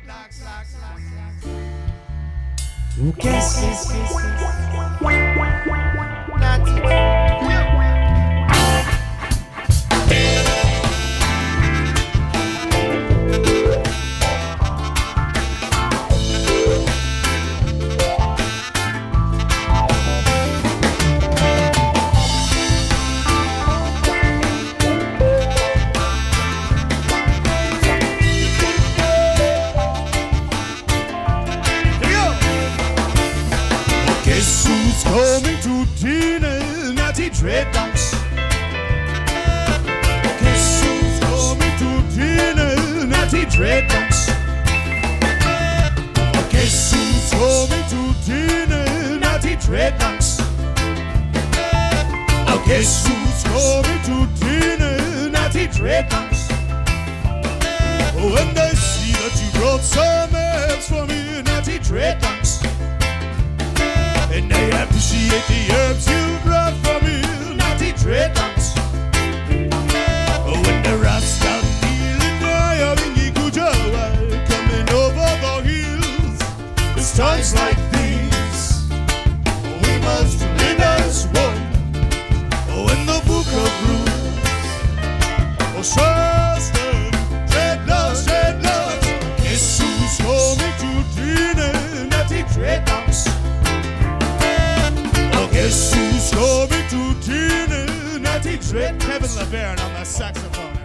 Coming to dinner, natty dreadlocks. Guess who's coming to dinner, natty dreadlocks. Guess who's coming to dinner, natty dreadlocks. Guess who's coming to dinner, natty dreadlocks. When I see that you brought some herbs for me, natty dreadlocks. And I appreciate the herbs you brought for me, natty dreadlocks. When the Rasta kneeling there, coming over the hills, it's times like these we must live as one. In the book of rules, says the dreadlocks, dreadlocks. Guess who's coming to dinner, natty dreadlocks. Guess who's coming to dinner, natty dread. Kevin LeBaron on the saxophone.